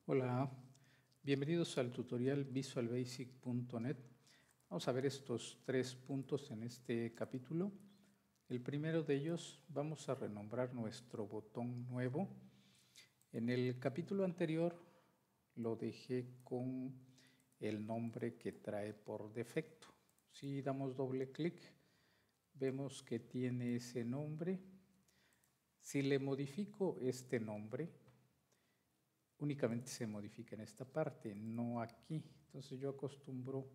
Hola, bienvenidos al tutorial visualbasic.net. Vamos a ver estos 3 puntos en este capítulo. El primero de ellos, vamos a renombrar nuestro botón nuevo. En el capítulo anterior lo dejé con el nombre que trae por defecto. Si damos doble clic, vemos que tiene ese nombre. Si le modifico este nombre, únicamente se modifica en esta parte, no aquí. Entonces yo acostumbro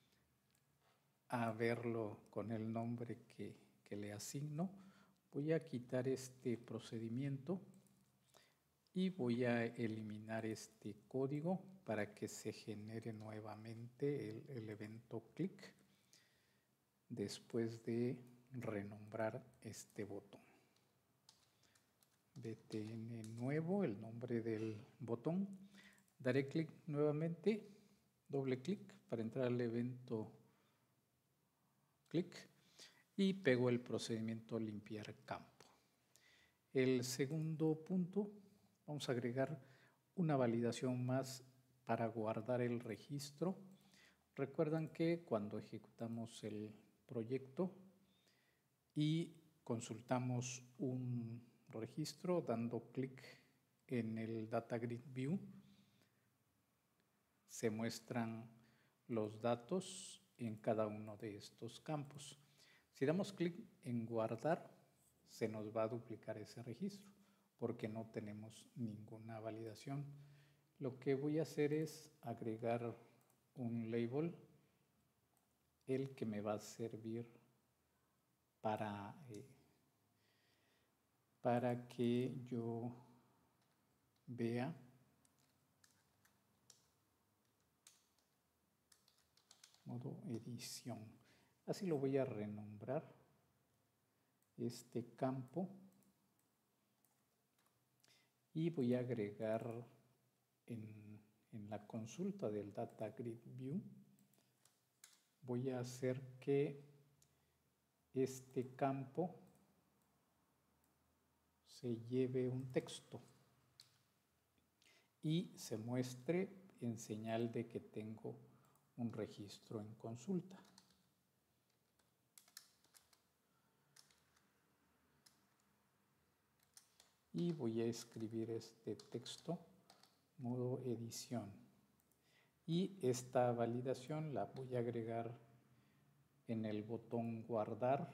a verlo con el nombre que le asigno. Voy a quitar este procedimiento y voy a eliminar este código para que se genere nuevamente el evento clic después de renombrar este botón. BTN nuevo, el nombre del botón. Daré clic nuevamente, doble clic para entrar al evento clic y pego el procedimiento limpiar campo. El segundo punto, vamos a agregar una validación más para guardar el registro. Recuerdan que cuando ejecutamos el proyecto y consultamos un registro dando clic en el Data Grid View, se muestran los datos en cada uno de estos campos. Si damos clic en guardar, se nos va a duplicar ese registro porque no tenemos ninguna validación. Lo que voy a hacer es agregar un label, el que me va a servir para que yo vea modo edición. Así lo voy a renombrar, este campo, y voy a agregar en la consulta del Data Grid View, voy a hacer que este campo se lleve un texto y se muestre en señal de que tengo un registro en consulta. Y voy a escribir este texto, modo edición. Y esta validación la voy a agregar en el botón guardar.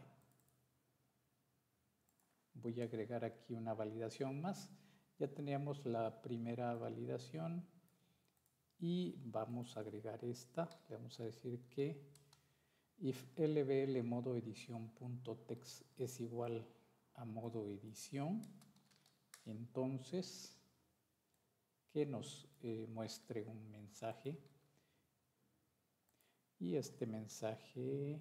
Voy a agregar aquí una validación más. Ya teníamos la primera validación y vamos a agregar esta. Le vamos a decir que if lbl modo edición.text es igual a modo edición, entonces que nos muestre un mensaje, y este mensaje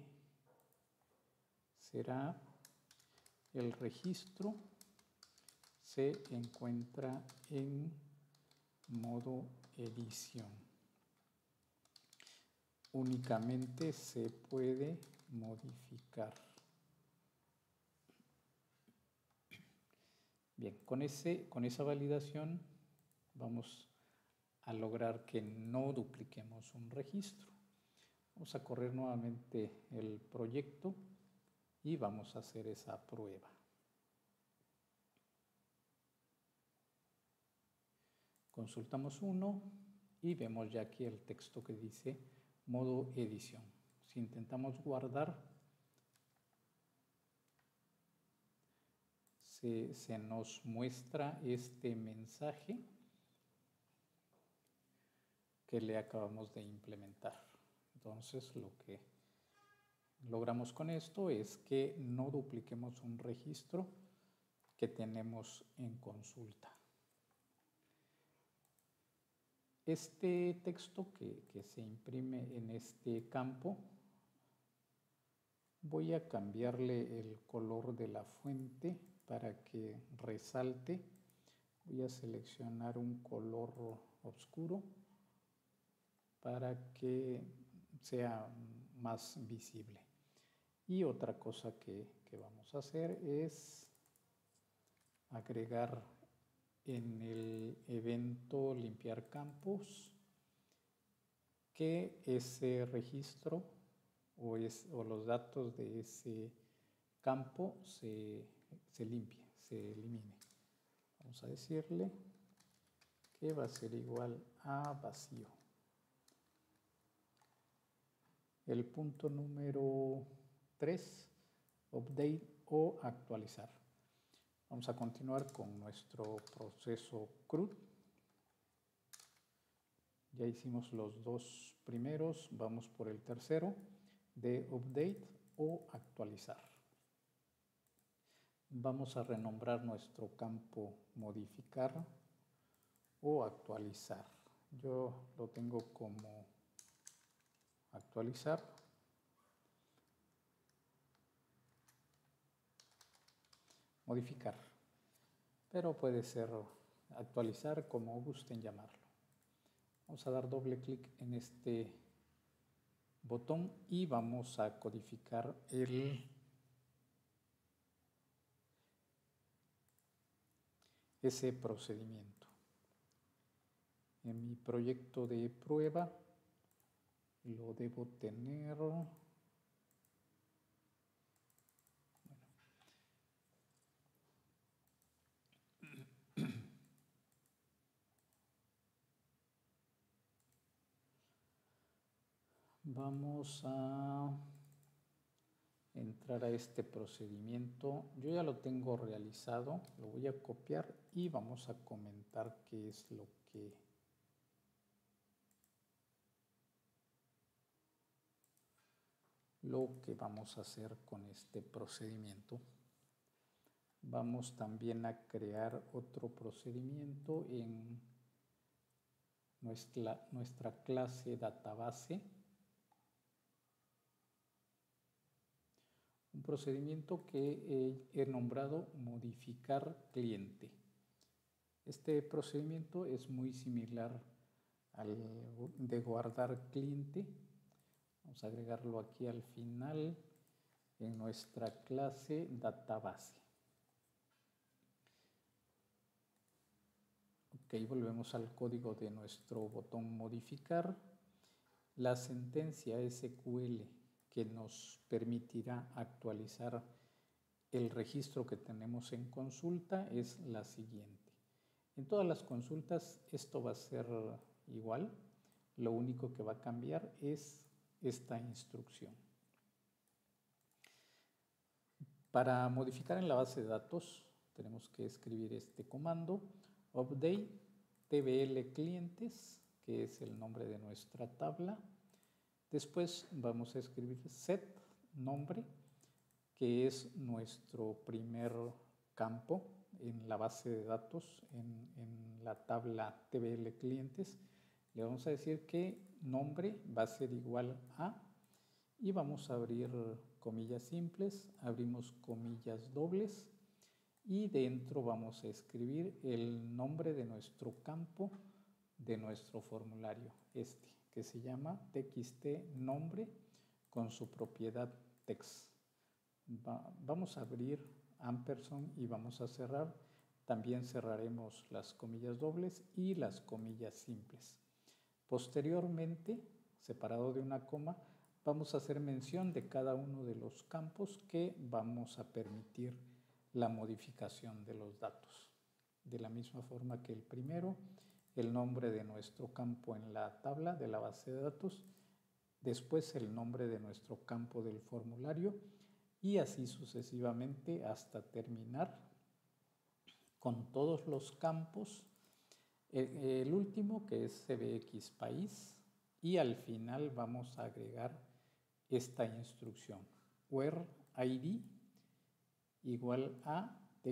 será: el registro se encuentra en modo edición. Únicamente se puede modificar. Bien, con esa validación vamos a lograr que no dupliquemos un registro. Vamos a correr nuevamente el proyecto y vamos a hacer esa prueba. Consultamos uno y vemos ya aquí el texto que dice modo edición. Si intentamos guardar, se nos muestra este mensaje que le acabamos de implementar. Entonces, lo que logramos con esto es que no dupliquemos un registro que tenemos en consulta. Este texto que se imprime en este campo, voy a cambiarle el color de la fuente para que resalte. Voy a seleccionar un color oscuro para que sea más visible. Y otra cosa que vamos a hacer es agregar en el evento limpiar campos que ese registro o los datos de ese campo se limpie, se elimine. Vamos a decirle que va a ser igual a vacío. El punto número 3, update o actualizar. Vamos a continuar con nuestro proceso CRUD. Ya hicimos los dos primeros, vamos por el tercero de update o actualizar. Vamos a renombrar nuestro campo modificar o actualizar. Yo lo tengo como actualizar. Modificar, pero puede ser actualizar como gusten llamarlo. Vamos a dar doble clic en este botón y vamos a codificar ese procedimiento. En mi proyecto de prueba lo debo tener. Vamos a entrar a este procedimiento. Yo ya lo tengo realizado, lo voy a copiar y vamos a comentar qué es lo que vamos a hacer con este procedimiento. Vamos también a crear otro procedimiento en nuestra clase database. Un procedimiento que he nombrado modificar cliente. Este procedimiento es muy similar al de guardar cliente. Vamos a agregarlo aquí al final en nuestra clase database. Ok, volvemos al código de nuestro botón modificar. La sentencia SQL que nos permitirá actualizar el registro que tenemos en consulta es la siguiente. En todas las consultas esto va a ser igual. Lo único que va a cambiar es esta instrucción. Para modificar en la base de datos tenemos que escribir este comando update tbl clientes, que es el nombre de nuestra tabla. Después vamos a escribir set nombre, que es nuestro primer campo en la base de datos, en la tabla tbl clientes. Le vamos a decir que nombre va a ser igual a, y vamos a abrir comillas simples, abrimos comillas dobles y dentro vamos a escribir el nombre de nuestro campo de nuestro formulario, que se llama txt nombre con su propiedad text. Vamos a abrir ampersand y vamos a cerrar. También cerraremos las comillas dobles y las comillas simples. Posteriormente, separado de una coma, vamos a hacer mención de cada uno de los campos que vamos a permitir la modificación de los datos. De la misma forma que el primero, el nombre de nuestro campo en la tabla de la base de datos, después el nombre de nuestro campo del formulario y así sucesivamente hasta terminar con todos los campos. El último, que es CBX país, y al final vamos a agregar esta instrucción where id igual a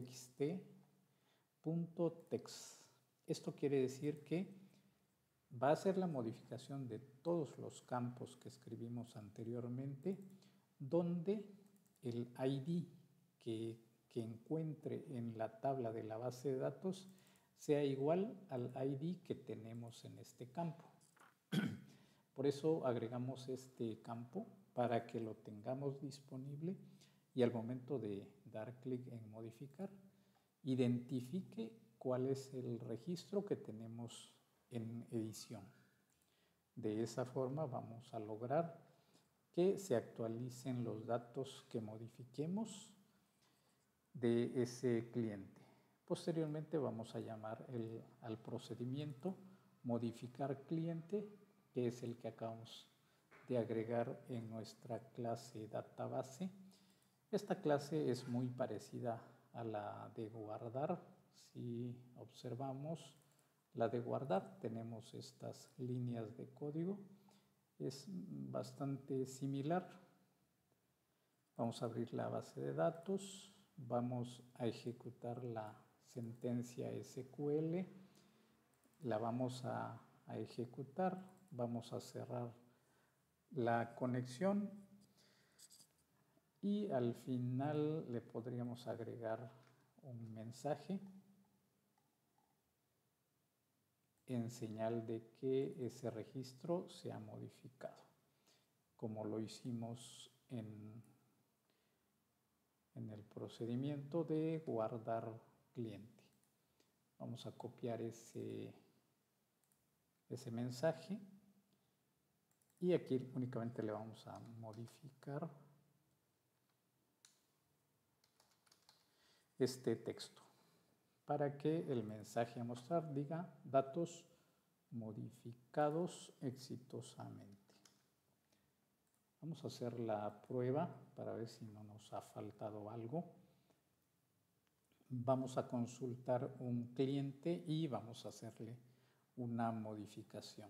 txt.text. Esto quiere decir que va a ser la modificación de todos los campos que escribimos anteriormente, donde el ID que encuentre en la tabla de la base de datos sea igual al ID que tenemos en este campo. Por eso agregamos este campo para que lo tengamos disponible y al momento de dar clic en modificar, identifique cuál es el registro que tenemos en edición. De esa forma vamos a lograr que se actualicen los datos que modifiquemos de ese cliente. Posteriormente vamos a llamar al procedimiento modificar cliente, que es el que acabamos de agregar en nuestra clase database. Esta clase es muy parecida a la de guardar. Si observamos la de guardar, tenemos estas líneas de código. Es bastante similar. Vamos a abrir la base de datos. Vamos a ejecutar la sentencia SQL. La vamos a ejecutar. Vamos a cerrar la conexión. Y al final le podríamos agregar un mensaje en señal de que ese registro se ha modificado, como lo hicimos en el procedimiento de guardar cliente. Vamos a copiar ese mensaje y aquí únicamente le vamos a modificar este texto para que el mensaje a mostrar diga datos modificados exitosamente. Vamos a hacer la prueba para ver si no nos ha faltado algo. Vamos a consultar un cliente y vamos a hacerle una modificación.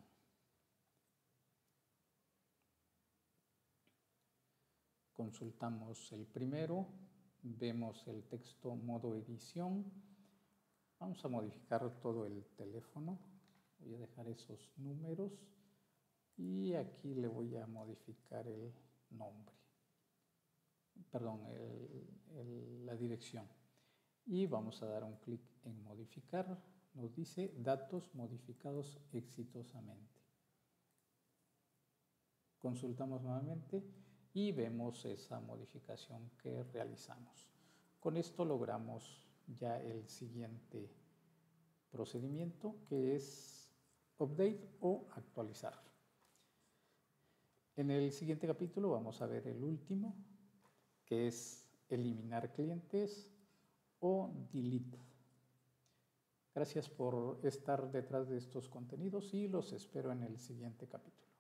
Consultamos el primero, vemos el texto modo edición. Vamos a modificar todo el teléfono. Voy a dejar esos números y aquí le voy a modificar el nombre, perdón, la dirección. Y vamos a dar un clic en modificar. Nos dice datos modificados exitosamente. Consultamos nuevamente y vemos esa modificación que realizamos. Con esto logramos ya el siguiente procedimiento, que es update o actualizar. En el siguiente capítulo vamos a ver el último, que es eliminar clientes o delete. Gracias por estar detrás de estos contenidos y los espero en el siguiente capítulo.